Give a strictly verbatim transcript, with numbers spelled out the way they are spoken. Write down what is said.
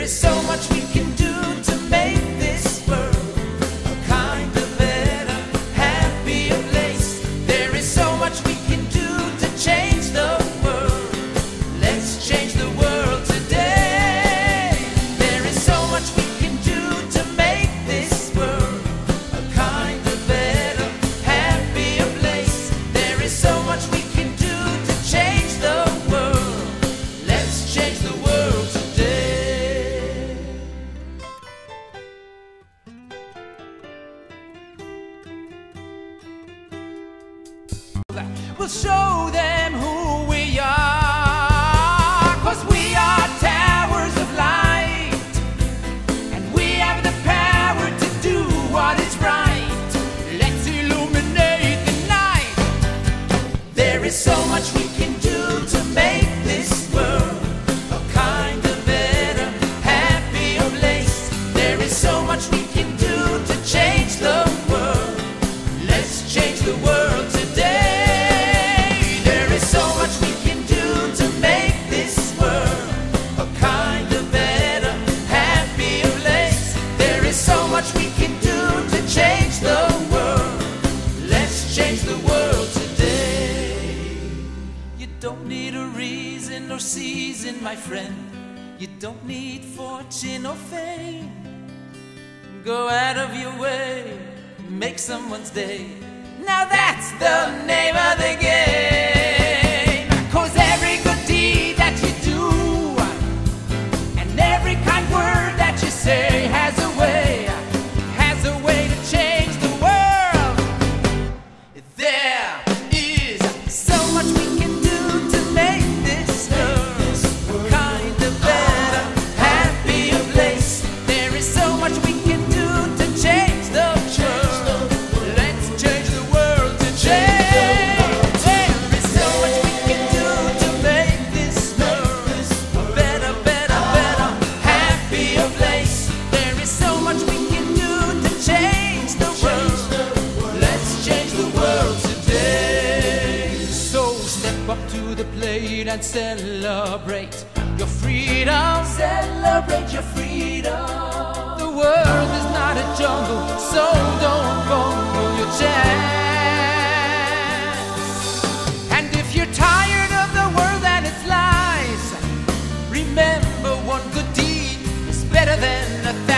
is so much we can do to make this world a kind of better, happier place. There is so much we can do to change the world. Let's change the world today. There is so much we can do to make this world a kind of better, happier place. There is so much we can do to change the world. Let's change the world today. We'll show them who we are, 'cause we are towers of light, and we have the power to do what is right. Let's illuminate the night. There is so much we can do to make this world a kind of better, happier place. There is so much we can do to change the world. Let's change the world today. We can do to change the world. Let's change the world today. You don't need a reason or season, my friend. You don't need fortune or fame. Go out of your way, make someone's day. Now that's the name of the game. 'Cause every good deed that you do and every kind word that you say has a way and celebrate your freedom. Celebrate your freedom. The world is not a jungle, so don't bungle your chance. And if you're tired of the world and its lies, remember one good deed is better than a thousand.